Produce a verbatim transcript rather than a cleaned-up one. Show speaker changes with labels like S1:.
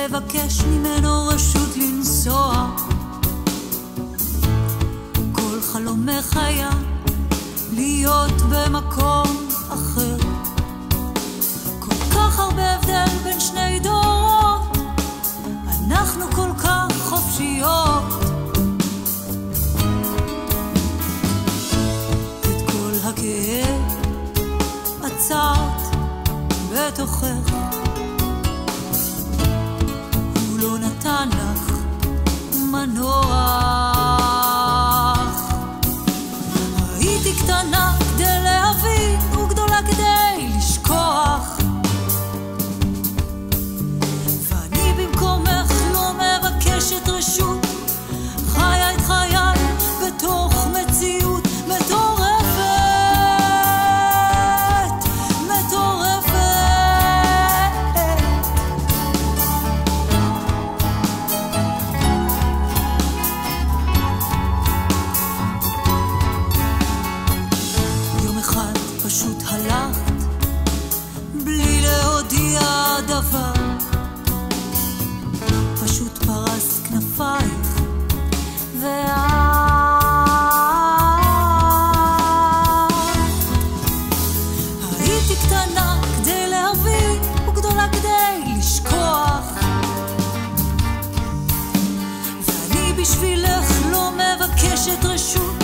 S1: לבקש ממנו רשות לנסוע. כל חלומך היה להיות במקום אחר. כל כך הרבה הבדל בין שני דורות, אנחנו כל כך חופשיות. את כל הכאב עצרת בתוכך, הוא לא נתן לך מנוח. הייתי קטנה כדי להבין וגדולה כדי לשכוח, ואני במקומך לא מבקשת רשות, חיה את חיי בתוך מציאות מטורפת, מטורפת. יום אחד פשוט הלכת בלי להודיע דבר, פשוט פרסת כנפייך ואת הייתי קטנה כדי להבין וגדולה כדי לשכוח, ואני בשבילך לא מבקשת רשות,